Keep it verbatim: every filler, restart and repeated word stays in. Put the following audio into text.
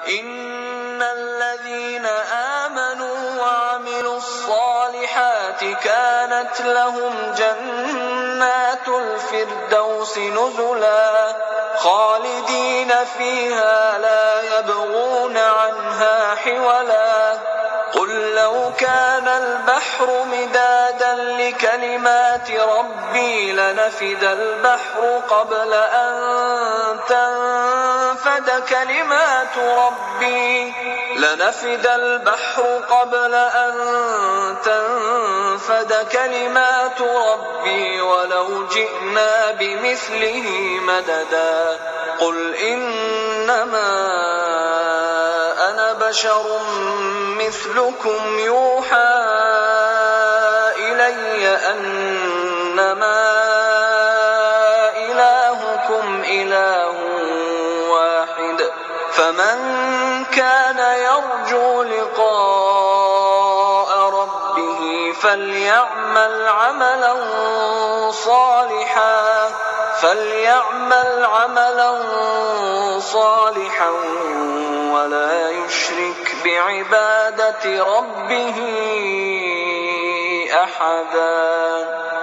إن الذين آمنوا وعملوا الصالحات كانت لهم جنات الفردوس نزلا خالدين فيها لا يبغون عنها حولا قل لو كان البحر مدادا لكلمات ربي لنفد البحر قبل أن تنفد كلمات ربي لنفد البحر قبل أن تنفد كلمات ربي ولو جئنا بمثله مددا قل إنما أنا بشر مثلكم يوحى إلي أنما إلهكم إله واحد فمن كان يرجو لقاء ربه فليعمل عملا صالحا فليعمل عملا صالحا ولا يشرك بعبادة ربه أحدا.